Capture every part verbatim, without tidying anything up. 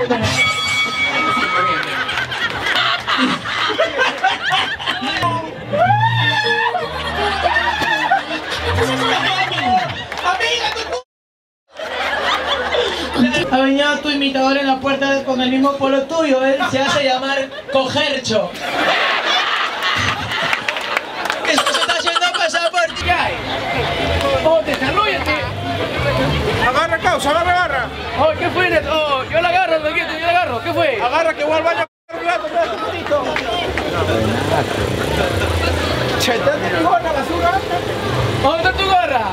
puta. Ha venido tu imitador en la puerta con el mismo polo tuyo, él se hace llamar Cogercho. Esto se está haciendo pasar por ti. Oh, desarrollate. Agarra, causa, agarra, agarra. Oh, ¿qué fue, Net? Oh, yo la agarro, me quito, yo la agarro. ¿Qué fue? Agarra que voy al baño a un rato, espérate un ratito. Chetate mi gorra, basura. ¿Dónde está tu gorra?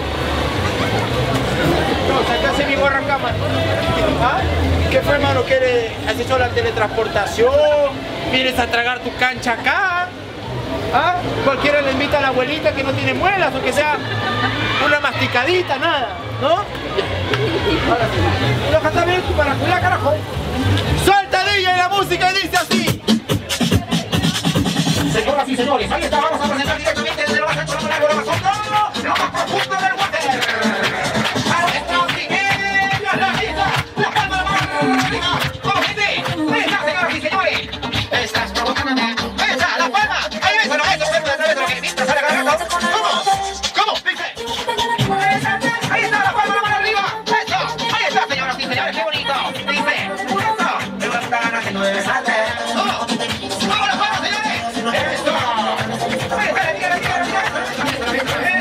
No, sacaste mi gorra en cámara. ¿Ah? ¿Qué fue, hermano? ¿Quieres has hecho la teletransportación? ¿Vienes a tragar tu cancha acá? ¿Ah? Cualquiera le invita a la abuelita que no tiene muelas o que sea una masticadita, nada, ¿no? Ahora sí. Lo que está bien para cuidar, carajo. ¡Suelta D J la música y dice así! Señoras y señores, ahí está, vamos a presentar directamente desde lo más ancho, lo más largo, lo más hondo, lo más profundo del water. Ahora está Miguel, la isla, la palma de la mano arriba. ¡Vamos, gente! ¡Ahí está, señoras y señores! Estás provocando. ¡Ahí está, la palma! ¡Ahí ves, bueno, eso, eso, eso, eso, que mientras sale agarrando. ¿Cómo? ¿Cómo? Dice. Ahí está, la palma de la mano arriba. ¡Eso! Ahí está, señoras y señores, qué bonito. Dice. ¡Eso! ¡Qué buena gana que no debes hacer! ¡Oh! ¡Vamos, la palma, señores! ¡Eso! ¡Ahí está, dígale, dígale, dígale!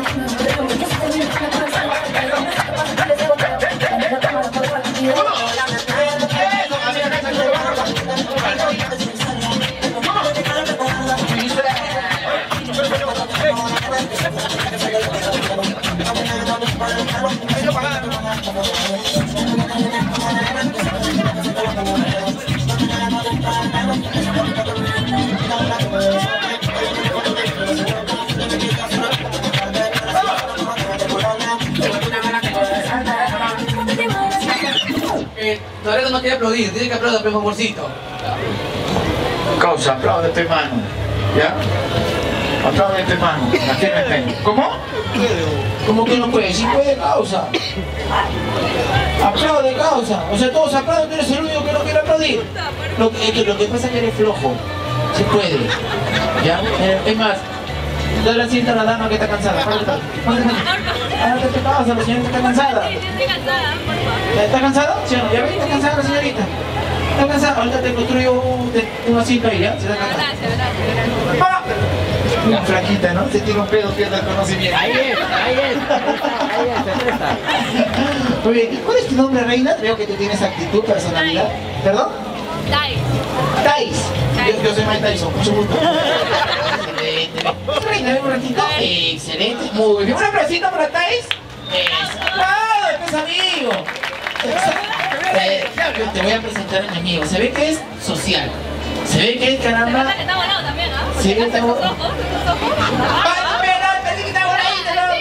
Eh, Toreto no quiere aplaudir, tiene que aplaudir, por favorcito. Causa, apláudete, mano. ¿Ya? Apláudete, mano. Aquí me tengo. ¿Cómo? ¿Cómo que no puede? Sí puede, causa. Aplaude, causa. O sea, todos aplauden, tú eres el único que no quiere aplaudir. Lo que, es que, lo que pasa es que eres flojo. Se puede. ¿Ya? Eh, es más, dale asiento a la dama que está cansada. Ahora te pasa, la señorita está cansada. Sí, sí, estoy cansada, por favor. ¿Está cansada? ¿Sí o no? ¿Ya ves? ¿Está cansada la señorita? ¿Está cansada? Ahorita te construyo un, un asiento ahí, ¿ya? ¿Se está cansada? Gracias, gracias. ¡Ah! Una flaquita, ¿no? Se tira un pedo, pierde el conocimiento. Ahí es, ahí es. Ahí es, se presta. Muy bien. ¿Cuál es tu nombre, reina? Veo que tú tienes actitud, personalidad. ¿Perdón? Dai. Thais. Yo, yo soy Mike Tyson, mucho gusto. Excelente. Reina, ven un ratito. Excelente. Muy bien. Un aplauso para Thais. ¡Claro, es amigo! Eh, yo te voy a presentar a mi amigo. Se ve que es social. Se ve que es caramba. Se está volado también, ¿ah? Sí, Porque está tus volado. ojos, tus ojos. ¡Ay, pero pensé que estaba voladito, no!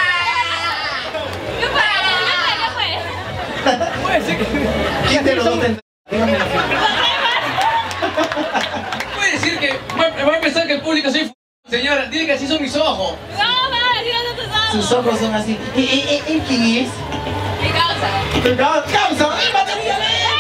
¿Qué fue? ¿Qué fue? Puede ser que... ¿Quién de los dos tendrá? Puede decir que... Va a empezar que el público soy f... Señora, dile que así son mis ojos. No, no, así no son tus ojos. Sus ojos son así. ¿Y, y, y, y quién es? Mi causa. ¡Tu causa! ¡Causa! ¡Ay, batería!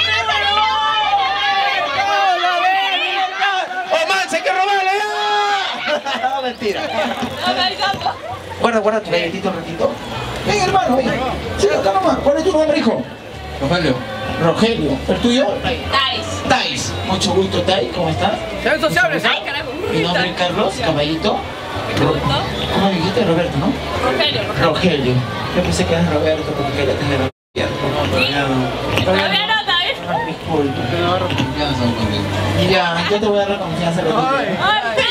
¡Oh, man, hay que robarle! ¡Ah! Mentira. No, me campo. Guarda, guarda tu galletito un ratito. Ven, hermano, ven. Sí, acá nomás. ¿Cuál es tu nombre, hijo? Rogelio. Rogelio. ¿El tuyo? Dais. Thais. Mucho gusto, Thais. ¿Cómo estás? Se ven sociables, Ay, ¿ah? carajo. Mi nombre es Carlos, caballito. Gusto. ¿Cómo dijiste? Roberto, ¿no? Rogelio. Rogelio. Yo pensé que eras Roberto porque quería tener Roberto. Sí. Todavía no, ¿sabes? Ah, disculpa. Te agarro confianza contigo. Ya, yo te voy a dar la confianza. Lo Ay. que Ay, ay,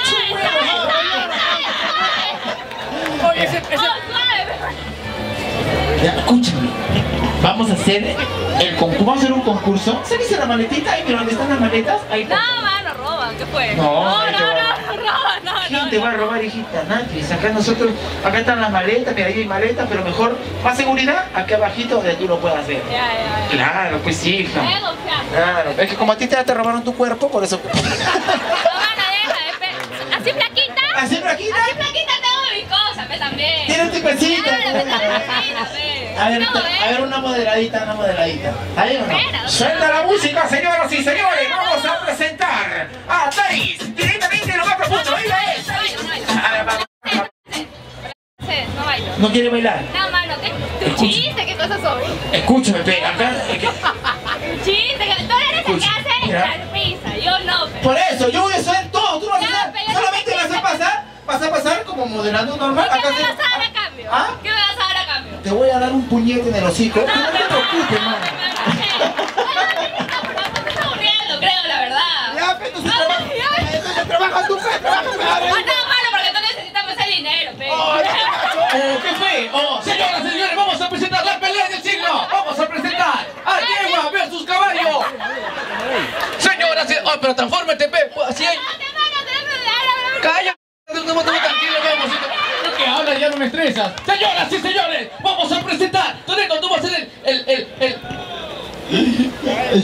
Oye, ese... ese... Oh, suave. Ya, escúchame. Vamos a hacer el concurso. Vamos a hacer un concurso. ¿Se dice la maletita? Ahí, mira, ¿dónde están las maletas? Ahí está. No, mano, roban. ¿Qué fue? No, no, ahí no, te va. no, no, roban, no, ¿Quién no. te va a robar, hijita? Nadie. Acá nosotros, acá están las maletas, mira, ahí hay maletas, pero mejor, más seguridad, aquí abajito donde tú lo puedas ver. Ya, ya, ya. Claro, pues hija. Deja de confiar. Claro, es que como a ti te, te robaron tu cuerpo, por eso. No, mano, deja, espe- así flaquita. ¿Así flaquita? Así flaquita tengo mis cosas, pues también. también. Tiene tu cosita. Claro, me estás vecina, ve. A ver, No, a ver, una moderadita, una moderadita. ¿Ahí o no? Espera. Suelta la música, señoras y señores. Vamos a presentar a Thais, directamente de lo más profundo. Ella es. No bailo, no bailo. A ver, vamos. Sí, no bailo. ¿No quiere bailar? No, mano, ¿qué? ¿Tu chiste? ¿Qué cosa soy? Escúchame, pe, acá. es que- Un chiste, que tú eres el que Escucha, hace mira. la risa, yo no, pero. Por eso, yo voy a hacer todo. Tú vas a Ya, hacer. pero yo Solamente no vas a sé. pasar. Vas a pasar como moderando normal. ¿Qué Acá me se- vas a dar a cambio? ¿Ah? ¿Qué me vas a dar a cambio? Te voy a dar un puñete en el hocico. No, Tú no te pero- preocupes, mano. No, te estás aburriendo, creo, la verdad. Ya, pe, tú se No, trabaja. ya. Entonces trabaja tú, pe, trabaja, pe, a ver. Ah, no, mano, porque tú necesitas ese dinero, pe. Oh, no, Oh, ¿qué fue? Oh, señoras y señores, vamos a presentar la pelea del siglo. Vamos a presentar a Yegua versus Caballo. Señoras y... Oh, pero transfórmate, pe. Así hay... Calla. No, no, no, tranquilo, vamos. Lo que hablas ya no me estresas. Señoras y señores, vamos a presentar. Toreto, tú vas a ser el... el, el, el...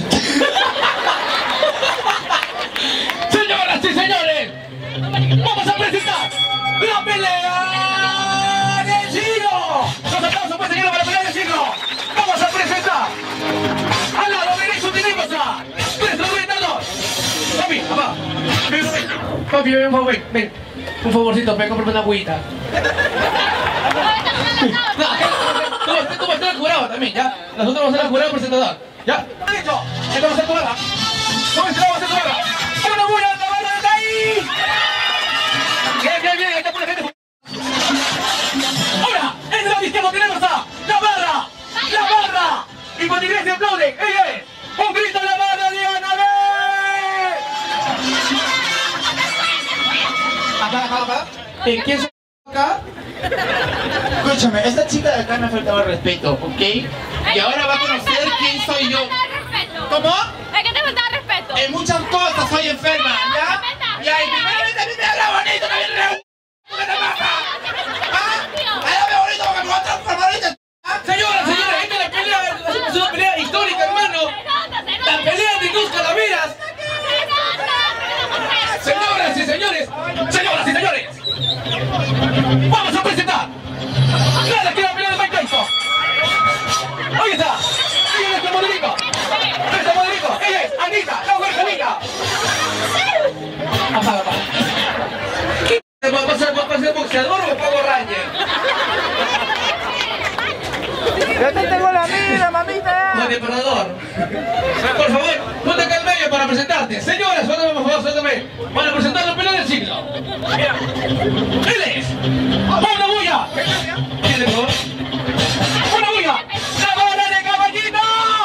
Señoras y señores, vamos a presentar la pelea del siglo. Los aplausos pues señores para la pelea del siglo. Vamos a presentar. Al lado derecho tenemos a nuestro retador. Papi, papá. Ven, ven. Papi, ven, ven, ven, ven. Un favorcito, ven, cómprame una agüita. No, tú, vas- tú vas a ser el jurado también, ¿ya? Nosotros vamos a ser el jurado presentador, ¿ya? Listo, esto va a ser tu barra. ¿Cómo se va a hacer tu barra? ¡Una buena la barra de ahí! Bien, bien, bien, ahí está pura gente. Ahora, en el lado izquierdo tenemos a la barra, la barra. Y con iglesia aplauden, ella es un grito a la barra de Anabel. Acá, acá, acá. ¿En quién se acá? Escúchame, esta chica de acá me ha faltado el respeto, ¿ok? Y ahora va a conocer quién soy yo. ¿Cómo? Es que te falta respeto. En muchas cosas soy enferma, ¿ya? Ya, y primeramente a mí me habla bonito, también re... ¿Qué te pasa? ¿Ah? Háblame bonito porque me voy a transformar ahorita. ¿Ah? Señora, señora, esta es la pelea, es una pelea histórica, hermano. La pelea de dos calaveras. Señoras y señores, señoras y señores, vamos a presentar la que la pelea de Mike Tyson. Ahí está, ella es nuestro modelito, nuestro modelito, ella es Anita, la huerfanita. Apaga, apaga. ¿Qué? ¿Va a ser, va a ser boxeador o Power Ranger? Yo te tengo la mira, mamita. No, depredador. Por favor, ponte acá en medio para presentarte. Señoras, suéltame, por favor, suéltame. Para presentar la pelea del siglo. Él es una bulla. ¿Quién es, por favor? Una bulla. La barra de Caballito.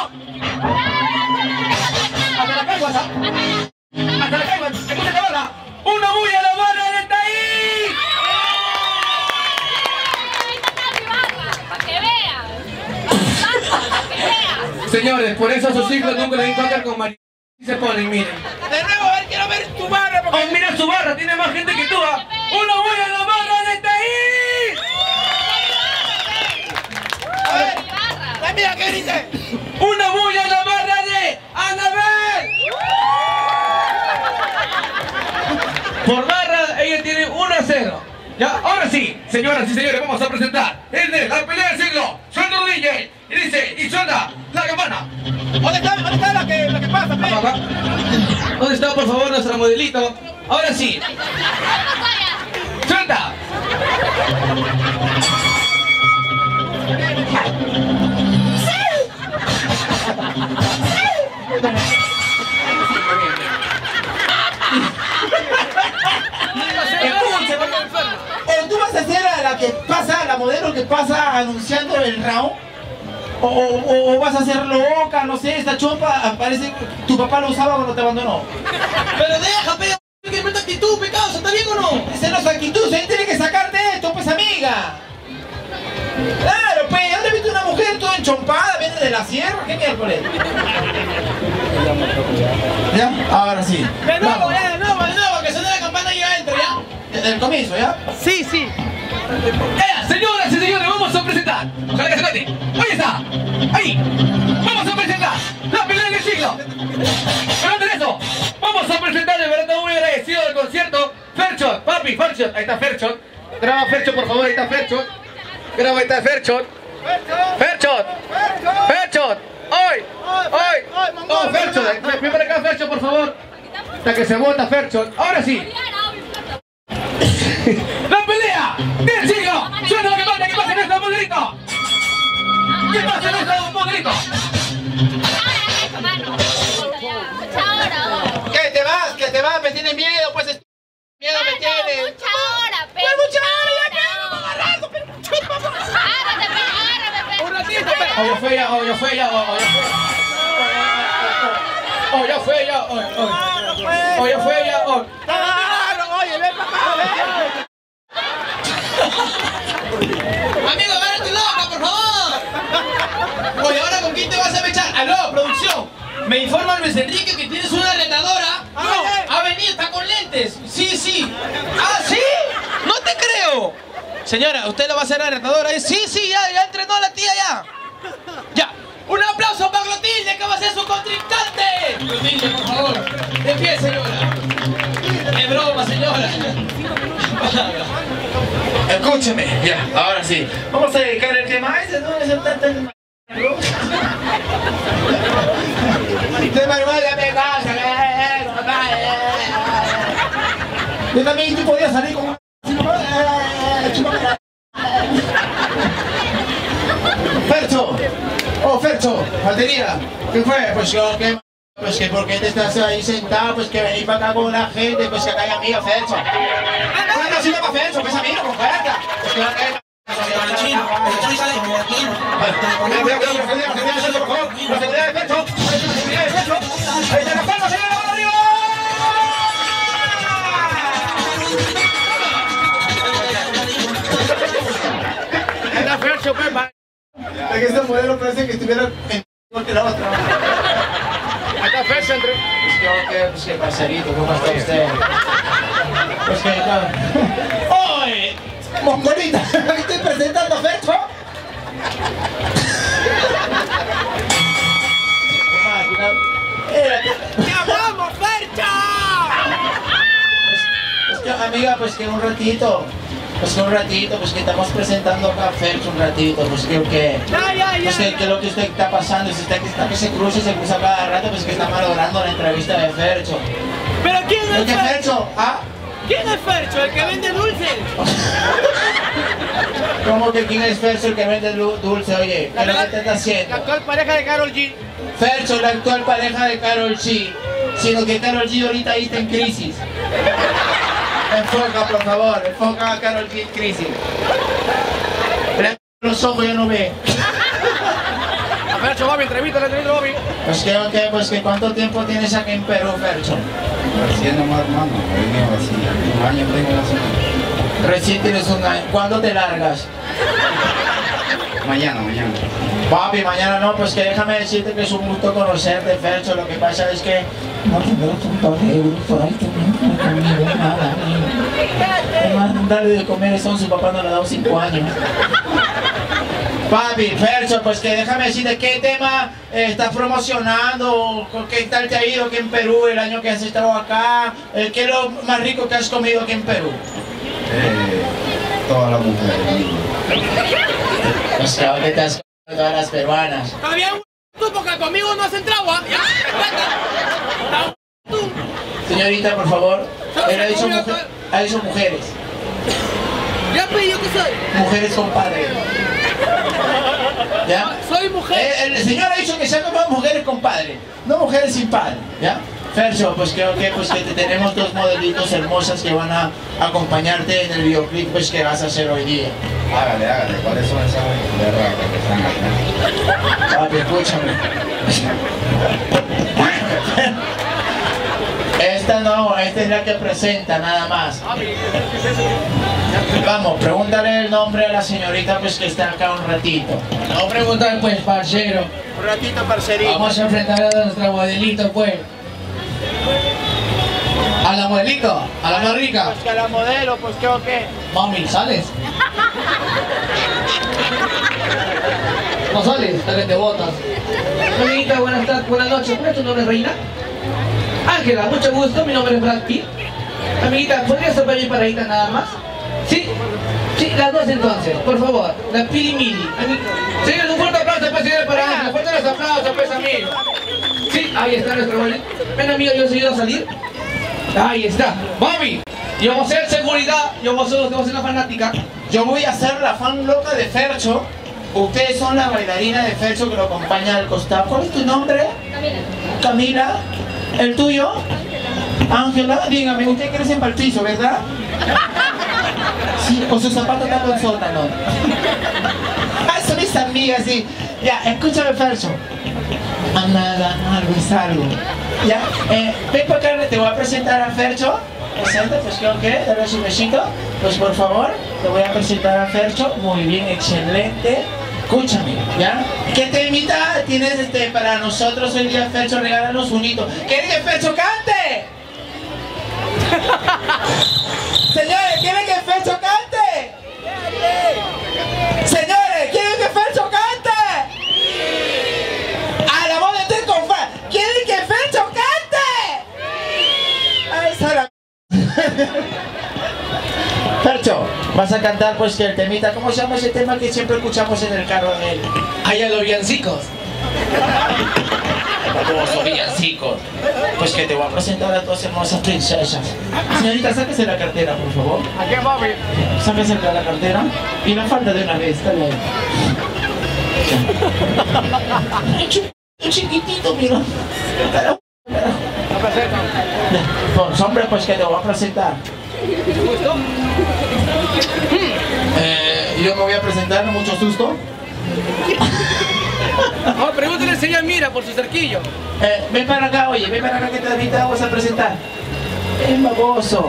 Hasta la caigua, hasta la caigua. Escucha la barra. Una bulla, la barra de Taí. Para que vean. Para que vean. Señores, por eso a sus hijos nunca les tocar con María. Y se ponen, miren. De nuevo, a ver, quiero ver tu barra. Oh, mira su barra, tiene más gente que tú. ¿Ah? ¡Una bulla en la barra de Taí! A ver, Barra. la mía que grite. ¡Una bulla en la barra de Anabel! Por barra, ella tiene uno a cero. Ya, ahora sí, señoras y señores, vamos a presentar el de la pelea del siglo. Suelta el D J y dice, y suelta la campana. ¿Dónde está, dónde está la que, la que pasa, pe? Acá, acá. ¿Dónde está, por favor, nuestra modelito? Ahora sí, suelta. Escucha, ¿o tú vas a ser la, la que pasa, la modelo que pasa anunciando el round? O, o, o vas a ser loca, no sé, esta chompa, parece que tu papá lo usaba cuando te abandonó. Pero deja, pe, que meta actitud, pecado, ¿está bien o no? Esa no es actitud, él tiene que sacarte esto, pues amiga. Claro, pues, ¿dónde viste una mujer toda enchompada, viene de la sierra? ¿Qué miércoles? ¿Ya? Ahora sí. De nuevo, Vamos. ya, de nuevo, de nuevo, que suene la campana y yo entro, ¿ya? Desde el comienzo, ¿ya? Sí, sí. Eh, señoras y señores, vamos a presentar. Ojalá que se note. Ahí está. Ahí. Vamos a presentar la pelea del siglo. Pero antes de eso, vamos a presentar de verdad muy agradecido del concierto. Ferchot, papi, Ferchot. Ahí está Ferchot. graba Fercho, por favor, ahí está Fercho. Graba, ahí está Fercho. Fercho. Fercho. ¡Hoy! ¡Hoy! ¡Oh, Fercho! Ven para acá, Fercho, por favor. Hasta que se bota, Fercho. Ahora sí. ¡La pelea! ¡Bien, siglo! ¡Suena lo que pasa, que pasa en este modelito! ¿Qué pasa en este modelito? ¿Qué te vas? ¿Qué te vas? Me tienes miedo, pues es... Miedo me tienes. Mucha hora, pero. Pues mucha hora, ya me agarrando, pero Agárrate, pero, agárrate, Un ratito, pero... Oh, ya fue ya, oh, ya fue ya, oh, ya fue. Oh, ya fue ya, oh, oh. Oh, ya fue ya, oh. Oye, ven para acá, ven. Amigo, agárrate loca, por favor. Oye, ¿ahora con quién te vas a mechar? Aló, producción. Me informa Luis Enrique que tienes una retadora. No, ha venido, está con lentes. Sí, sí. ¿Ah, sí? No te creo. Señora, ¿usted lo va a hacer a la retadora? Sí, sí, ya, ya entrenó a la tía ya. Ya. Un aplauso para Clotilde, que va a ser su contrincante. Clotilde, por favor. De pie, señora. Es broma, señora. Escúcheme, ya, ahora sí. Vamos a dedicar el tema a ese, no es el tan... De manual la pegaza, yo también tú podías salir con... Fercho, oh Fercho, batería, ¿qué fue? Pues yo, ¿qué? Pues que ¿por qué te estás ahí sentado? Pues que venís para acá con la gente, pues que acá hay amigos, Fercho. No, no, si no para Fercho, pues amigo, con fuerza. Pues que va a caer... Es que este modelo parece que estuviera en que la otra. Acá Fercho entre... Pues que, que, pues que parcerito, ¿cómo está usted? Pues que... ¡Oye! ¡Mongolita! ¿Estoy presentando a Fercho? ¡Ya vamos, Fercho! Pues que, amiga, pues que un ratito. Pues que un ratito, pues que estamos presentando acá a Fercho un ratito, pues que, que, Ya, ya, ya. pues que, que lo que usted está pasando, si está, que está que se cruza y se cruza cada rato, pues que está malogrando la entrevista de Fercho. ¿Pero quién ¿Es es que Fercho? Fercho? ¿Ah? ¿Quién es Fercho? ¿El que vende dulces? ¿Cómo que quién es Fercho el que vende lu- dulce? Oye, ¿qué es lo que te está La haciendo? actual pareja de Karol G. Fercho, la actual pareja de Karol G, sino que Karol G ahorita ahí está en crisis. Enfoca, por favor, enfoca a Karol G en crisis. Le- Los ojos ya no ve. A Fercho, Bobby, entrevista, la entrevista, Bobby. Pues que, ok, pues que ¿cuánto tiempo tienes aquí en Perú, Fercho? Recién nomás, hermano, he venido así, un año tengo la semana. Recién tienes un año. ¿Cuándo te largas? Mañana, mañana. Papi, mañana no, pues que déjame decirte que es un gusto conocerte, Fercho. Lo que pasa es que no tendré un par de euros por ahí que no conmigo, nada. Además, darle de comer eso a su papá no le ha dado cinco años. Papi, Fercho, pues que déjame decirte qué tema eh, estás promocionando, con qué tal te ha ido aquí en Perú el año que has estado acá, eh, qué es lo más rico que has comido aquí en Perú. Eh, todas las mujeres. Pues claro que te has comido todas las peruanas. Está bien, tú, porque conmigo no has entrado, ¿ah? Ya, respeta. Tú. Señorita, por favor, él ha dicho, mujer, ha dicho mujeres, Ya, pero yo qué soy. mujeres compadre. ¿Ya? Soy mujer. Eh, el señor ha dicho que se han tomado mujeres con padre, no mujeres sin padre, ¿ya? Fercho, pues creo que, pues que te- tenemos dos modelitos hermosas que van a acompañarte en el videoclip pues, que vas a hacer hoy día. Hágale, hágale, ¿cuáles son esas berracas que están acá? Papi, escúchame. Esta no, esta es la que presenta nada más. Vamos, pregúntale el nombre a la señorita pues que está acá un ratito. No preguntar, pues, parcero. Un ratito, parcerito. Vamos a enfrentar a nuestra modelito, pues. A la modelito, a la más rica. Pues que a la modelo, pues qué o qué. Mami, ¿sales? No sales, dale te botas. Amiguita, buenas tardes, buenas noches. ¿Cuál es tu nombre, reina? Ángela, mucho gusto, mi nombre es Brad Pitt. Amiguita, ¿podrías ser mi paradita nada más? ¿Sí? Sí, las dos entonces, por favor. La Pili Mili. Señores, un fuerte aplauso pues, señores, para Ángela. Fuerte los aplausos, pues, amigo. Sí, ahí está nuestro gol. Ven, amigo, yo os ayudo a salir. Ahí está. Mami, yo voy a ser seguridad. Yo voy a ser, yo voy a ser la fanática. Yo voy a ser la fan loca de Fercho. Ustedes son la bailarina de Fercho que lo acompaña al costado. ¿Cuál es tu nombre? Camila. Camila. ¿El tuyo? Ángela. Dígame, usted crece en el piso, ¿verdad? Sí, con sus zapatos está con sótano. Ah, son mis amigas, sí. Ya, escúchame, Fercho. A nada, algo es algo. Ya, eh, ven para acá, te voy a presentar a Fercho. Presente, pues creo que, dale su besito. Pues por favor, te voy a presentar a Fercho. Muy bien, excelente. Escúchame, ¿ya? ¿Qué temita tienes este, para nosotros hoy día, Fercho? Regálanos un hito. ¿Quieren que Fercho cante? Señores, ¿quieren que Fercho cante? Señores, ¿quieren que Fercho cante? A la voz de tres con fa. ¿Quieren que Fercho cante? Ay, Sara. Fercho, vas a cantar pues que el temita, ¿cómo se llama ese tema que siempre escuchamos en el carro de él? Ahí a los villancicos. Como son villancicos. Pues que te voy a presentar a dos hermosas princesas. Señorita, sáquese la cartera, por favor. ¿A qué, papi? Sáquese la cartera y la falda de una vez, está bien. Un chiquitito, mira. Pues hombre, pues que te voy a presentar. Eh, yo me voy a presentar, mucho susto. Oh, pregúntale al señor Mira por su cerquillo. Eh, ven para acá, oye, ven para acá que te ahorita vamos a presentar. Es baboso.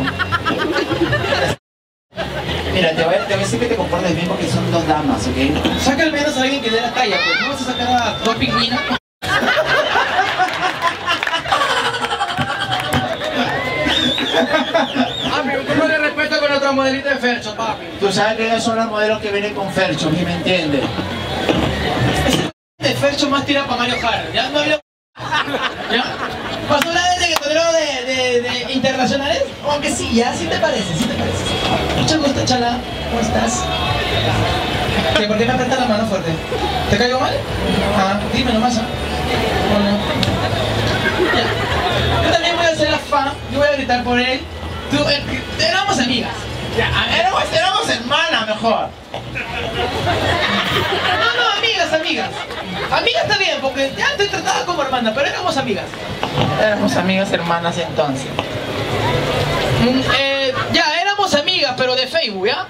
Mira, te voy, a, te voy a decir que te comportes bien porque son dos damas, ¿ok? Saca al menos a alguien que dé la talla, pues. No vas a sacar a dos pingüinas. Papi, un poco de respeto con nuestra modelita de Fercho, papi. Tú sabes que ellos son los modelos que vienen con Fercho, ¿sí me entiendes? De Fercho más tira para Mario Jara. Ya no había... ¿Ya? ¿Pasó la de reggaetonero de, de, de internacionales? Aunque sí, ya, sí te parece, sí te parece. Mucho gusto, chala. ¿Cómo estás? ¿Qué, ¿Por qué me apretas la mano fuerte? ¿Te caigo mal? Ah, dime nomás. ¿Ah? ¿O no? Ya. Yo también voy a ser la fan. Yo voy a gritar por él. Tú, eh, éramos amigas. Ya, éramos, éramos hermanas mejor. No, no, amigas, amigas. Amigas está bien, porque ya te trataba como hermana, pero éramos amigas. Éramos amigas hermanas entonces. Mm, eh, ya, éramos amigas, pero de Facebook, ¿ya?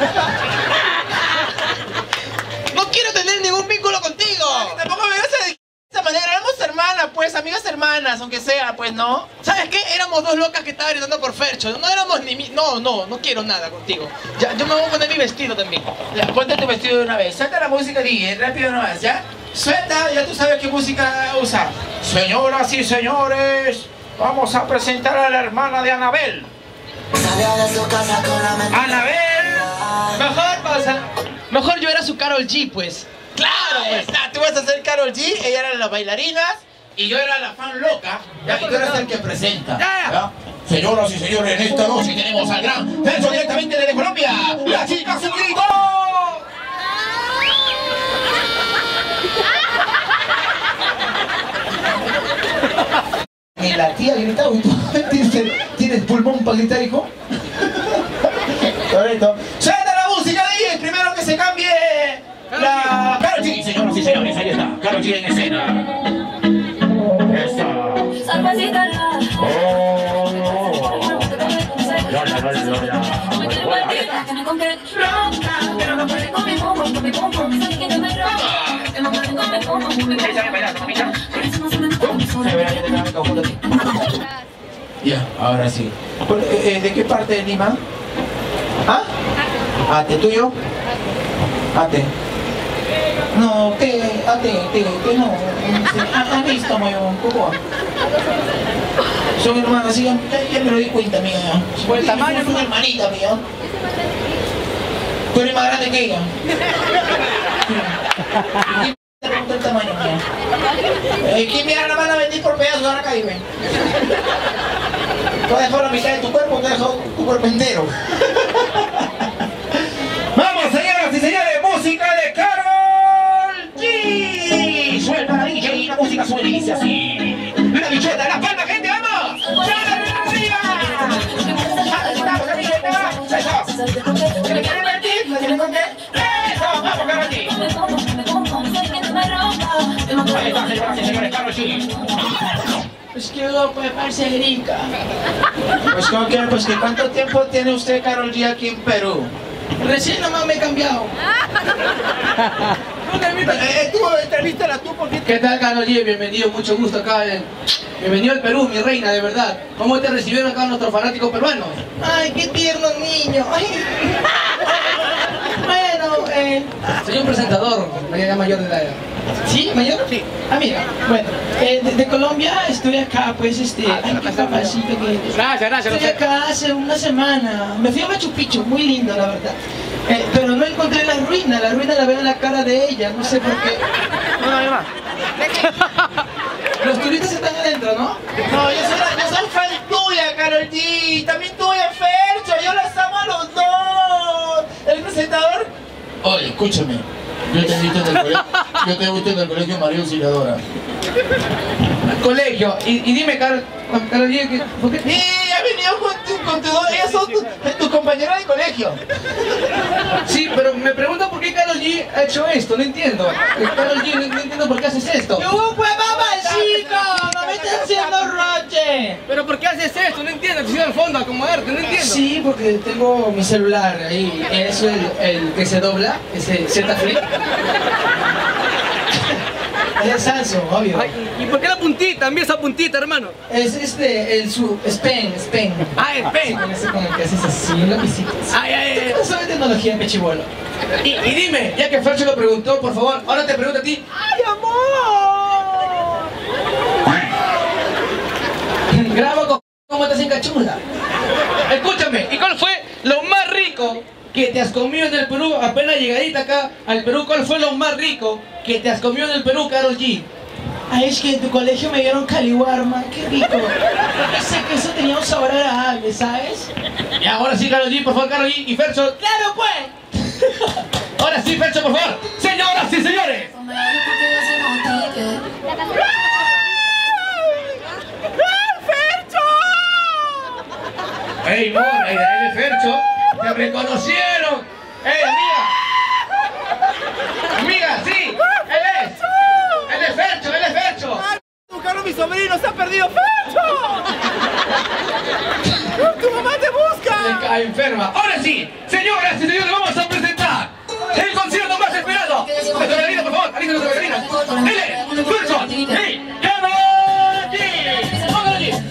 No quiero tener ningún vínculo contigo. Tampoco me vas a decir de esa manera, éramos hermanas, pues, amigas hermanas, aunque sea, pues, ¿no? ¿Sabes qué? Éramos dos locas que estaban gritando por Fercho. No éramos ni mi... No, no, no quiero nada contigo. Ya, yo me voy a poner mi vestido también. Ya, ponte tu vestido de una vez. Suelta la música, D J, rápido nomás, ¿ya? Suelta, ya tú sabes qué música usar. Señoras y señores, vamos a presentar a la hermana de Anabel. ¡Anabel! Mejor pasa. Mejor yo era su Karol G, pues. ¡Claro! Pues, ah, tú vas a ser Karol G, ella era las bailarinas y yo era la fan loca. Ya, y tú eres el que presenta. Ya. Señoras y señores, en esta noche tenemos al gran Fercho directamente desde Colombia. ¡La chica sin grito! Y la tía gritaba, ¿tienes, ¿tienes pulmón para gritar, hijo? Correcto. ¡Suelta la música, D J! Primero que se cambie la... Karol G, señoras y señores, ahí está. Karol G en escena. Eso. Oh. Lola, Lola, Lola. Ya, ahora sí. Eh, ¿De qué parte de Lima? ¿Ah? ¿Ate tuyo? Ate. No, te, ate, te, te, no. ¿Has visto, muy un poco? Son hermanas, sí, ya, ya me lo di cuenta, mía. Por el tamaño, es una hermanita, mía. Tú eres más grande que ella. Sí. Te pregunto el tamaño, mía. Eh, ¿Quién mira la van a vender por pedazos ahora acá, dime? Tú has dejado la mitad de tu cuerpo, tú has dejado tu cuerpo entero. música suena y dice así. La bicheta, la palma, gente, vamos. ¡Arriba! ¡Estamos, amiguita! ¡Eso! ¿Se me quieren mentir? ¿Me quieren contar? ¡Eso! ¡Vamos, Karol G! Ahí está, señoras y señores, Karol G. Pues qué guapo, parcerica. Pues ¿con qué? Pues que ¿cuánto tiempo tiene usted, Karol G, aquí en Perú? Recién nomás me he cambiado. Eh, tú, entrevístala tú, porque... ¿Qué tal, Karol G? Bienvenido, mucho gusto acá. En... Bienvenido al Perú, mi reina, de verdad. ¿Cómo te recibieron acá nuestros fanáticos peruanos? Ay, qué tierno niño. Ay. Bueno, eh... Soy un presentador, ya mayor de edad. ¿Sí? ¿Mayor? Sí. Ah, mira, bueno, eh, de, de Colombia estoy acá, pues, este... Ay, qué papacito que eres. Gracias, gracias. Estoy acá hace una semana. Me fui a Machu Picchu, muy lindo, la verdad. Eh, pero no encontré la ruina, la ruina la veo en la cara de ella, no sé por qué. No, no, no. Los turistas están adentro, ¿no? No, yo soy, yo soy fan tuya, Karol G. También tuya, Fercho. Yo las amo a los dos. El presentador... Oye, escúchame. Yo te he visto en el colegio, yo te he visto en el colegio María Auxiliadora. Colegio. Y, y dime, Karol, Karol G, ¿qué- ¿por qué? Y ha venido con tu, con tu dos... Ellas son tus tu compañeras de colegio. Sí, pero me pregunto por qué Karol G ha hecho esto, no entiendo. Eh, Karol G, no, no entiendo por qué haces esto. ¡Uh, pues mamacito! ¡No me estás haciendo roche! ¿Pero por qué haces esto? No entiendo, te al fondo a acomodarte, no entiendo. Sí, porque tengo mi celular ahí. Eso es el, el que se dobla, ese Z Flip. Es el Samsung, obvio. Ay, ¿y por qué la puntita? Envía esa puntita, hermano. Es este, el su... es pen, es pen. Ah, es pen. Sí, con ese como que haces así, lo visitas. Ay, ay, ay. Eso es tecnología, pechibolo. Y, y dime, ya que Fercho lo preguntó, por favor, ahora te pregunto a ti. ¡Ay, amor! Graba con cómo estás en cachurda. Escúchame, ¿y cuál fue lo más rico que te has comido en el Perú? Apenas llegadita acá al Perú, ¿cuál fue lo más rico que te has comido en el Perú, Karol G? Ay, es que en tu colegio me dieron caliwarma, qué rico. Ese queso tenía un sabor agradable, ¿sabes? Y ahora sí, Karol G, por favor, Karol G y Fercho. ¡Claro, pues! Ahora sí, Fercho, por favor. Señoras y señores. ¡Ey, mor! ¡Ey, él es Fercho! ¡Te reconocieron! ¡Ey, amiga! ¡Amiga, sí! ¡Él es! ¡Él es Fercho! ¡Él es Fercho! Buscaron a mi sobrino, se ha perdido. ¡Fercho! ¡Tu mamá te busca! Está enferma. Ahora sí, señoras y señores, vamos a presentar el concierto más esperado. Nuestra bailarina, por favor, alíjense nuestra bailarina. Él es Fercho y Karol G. ¡Vamos, Karol G!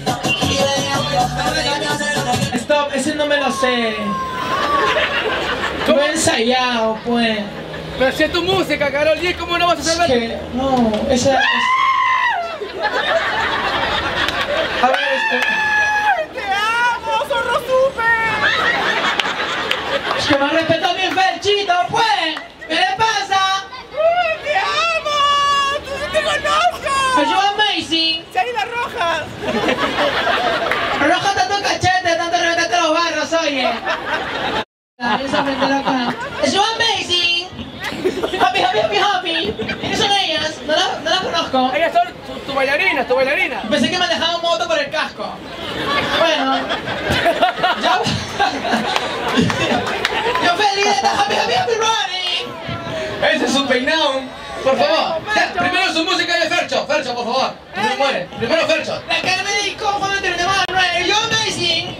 Stop, ese no me lo sé. Lo he ensayado, pues. Pero si es tu música, Karol G, ¿cómo no vas a Es hacer que, no, esa es... A ver, este... ¡Te amo, zorro súper! Es que me respetó a mi Ferchito, pues. ¿Qué le pasa? ¡Te amo! ¡Tú no te conozco! Are you amazing? ¡Shaila Rojas! Roja tanto cachete, tanto reventaste los barros, oye. Esa mente loca. Are you amazing? Happy, happy, happy, happy. ¿Quiénes son ellas? No las no la conozco. Ellas son tu, tu bailarina, tu bailarina. Pensé que manejaban moto por el casco. Bueno. Yo... Yo feliz de estar happy, happy, happy running. Ese es su peinado. Por favor. Ya, primero su música de Fercho. Fercho, por favor. No me muere. Primero Fercho. La que me dedicó cuando terminamos a Are you amazing?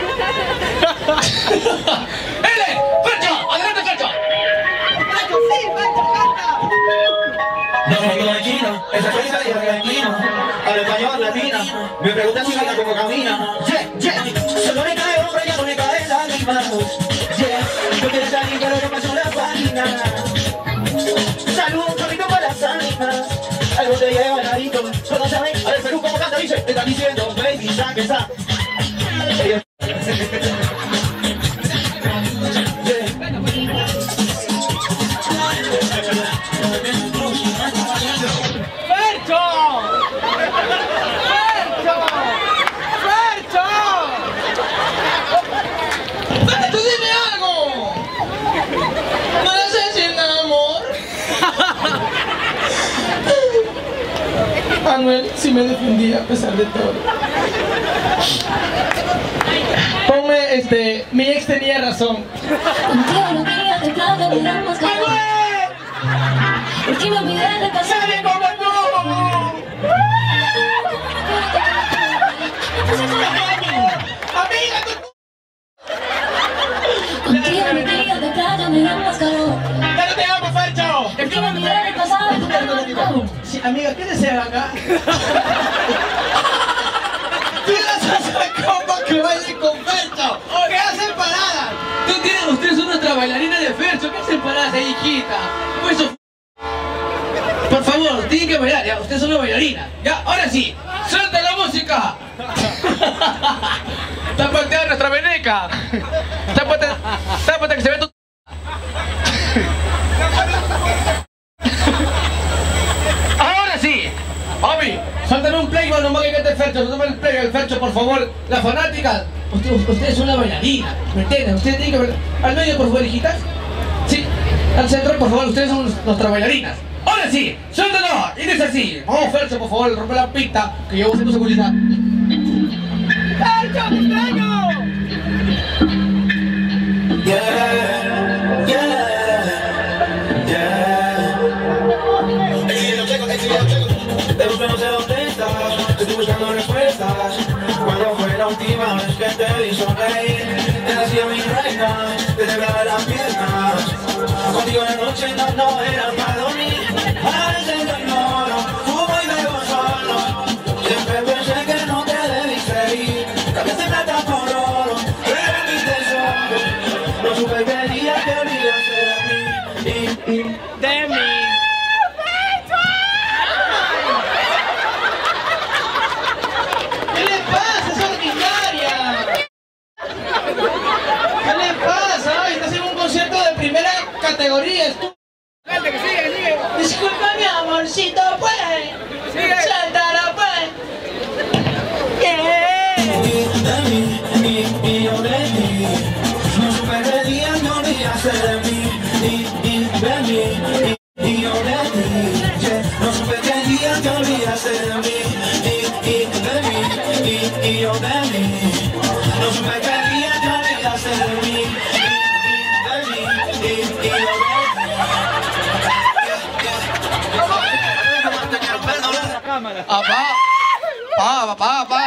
¡Él es Fercho! ¡Adelante, Fercho! Macho, sí, macho, canta. No soy latino, esa sonrisa de argentino. Al español latina, me preguntan si baila como camina. Yeah, yeah, solo le cae hombre, ya no le cae lágrimas. Yeah, yo quiero salir, pero no paso la página. Salud, un chorrito para las ánimas. Algo te lleva nadito. Todos saben, a ver Perú como canta, dice, te están diciendo, baby, saque esa. ¡Fercho! ¡Fercho! ¡Fercho! ¡Tú dime algo! ¿No le haces decir nada, amor? Anuel sí me defendía a pesar de todo. Ponme, este, mi ex tenía razón. Contigo los días de plata me dan más calor. Porque me olvidé de pasar. ¡Nadie como tú! ¡Amiga, tú! Contigo los días de plata me dan más calor. ¡Ya no te amo, Fercho! Porque me olvidé del pasado y tu perdón. Sí, amiga, ¿qué desean acá? ¡Tú las haces como que bailen con Fercho! ¿Qué hacen paradas? ¿Tú tienes ustedes una otra bailarina de Fercho? ¿Qué hacen paradas ahí, hijita? Pues eso... Por favor, tienen que bailar, ya. Ustedes son una bailarina. Ya, ahora sí. ¡Suelta la música! ¡Tápate a nuestra veneca! ¡Tápate! ¡Tápate que se ve tu... ¡Ahora sí! ¡Obi! Suéltame un playboy nomás que cante Fercho. Suéltame el playboy el Fercho, por favor. Las fanáticas. Ustedes, ustedes son una bailarina. ¿Me entienden? Ustedes tienen que bailar. Al medio, por favor, hijitas. Sí. Al centro, por favor. Ustedes son nuestras bailarinas. ¡Ahora sí! ¡Suéltalo! Y dice así. Vamos, Fercho, por favor. Rompe la pista. Que yo voy a hacer tu seguridad. ¡Fercho, te extraño! Yeah, yeah, yeah. Exilio checo, exilio checo. Te busco, no sé dónde estás. Estoy buscando respuestas. Cuando fue la última vez que te vi sonreír, te hacía mi reina, te temblaba las piernas. Contigo en la noche no, no era para dormir. A veces lo ignoro, fumo y bebo solo. Siempre pensé que no te debiste ir. Cambiaste plata por oro, pero mi tesoro. No supe qué día te olvidaste de mí. Y, y, De mí. ¿Qué le pasa? Es ordinaria. ¿Qué le pasa? Ay, estás en un concierto de primera categoría. Estu... Gente, que sigue, sigue. Disculpa mi amorcito, pues. Suéltala, pues. Yeah. y de mí, y, y yo de ti. No supe qué día te olvidaste de mí. Y, y de mí, y, y yo de ti. Yeah. No supe qué día te olvidaste de mí. Y, y de mí, y, y yo de mí. No supe qué día te olvidaste de mí. Y, y de mí, y, y yo de ti. Ah, pa, pa, pa, pa,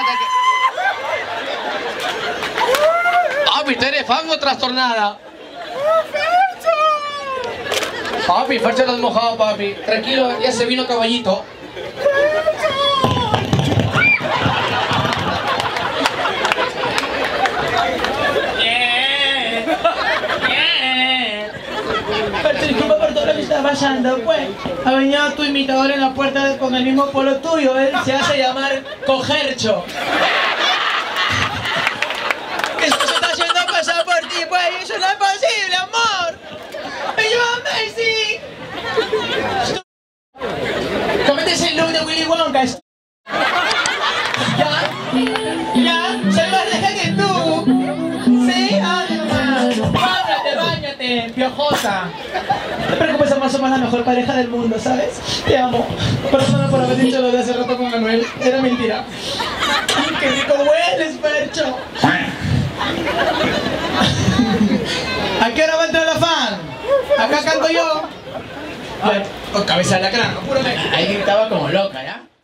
Papi, ¿tú eres fan o trastornada? Papi, Fercho lo has mojado, papi. Tranquilo, ya se vino caballito. Fercho, disculpa por todo lo que está pasando, pues. Ha venido tu imitador en la puerta de- con el mismo polo tuyo, él se hace llamar Cogercho. Eso se está haciendo pasar por ti, pues, y eso no es posible, amor. ¡Me lleva Messi! Comete ese look de Willy Wonka. est- ¿Ya? ¿Ya? Soy más reja que tú. Sí, además. Báñate, báñate, piojosa. No te preocupes, amor, somos la mejor pareja del mundo, ¿sabes? Te amo. Perdóname por haber dicho lo de hace rato con Manuel. Era mentira. Ay, qué rico hueles, Fercho. ¿A qué hora va a entrar la fan? Acá canto yo. Ay, con cabeza de lacrán, apúrame. Ahí gritaba como loca, ¿ya?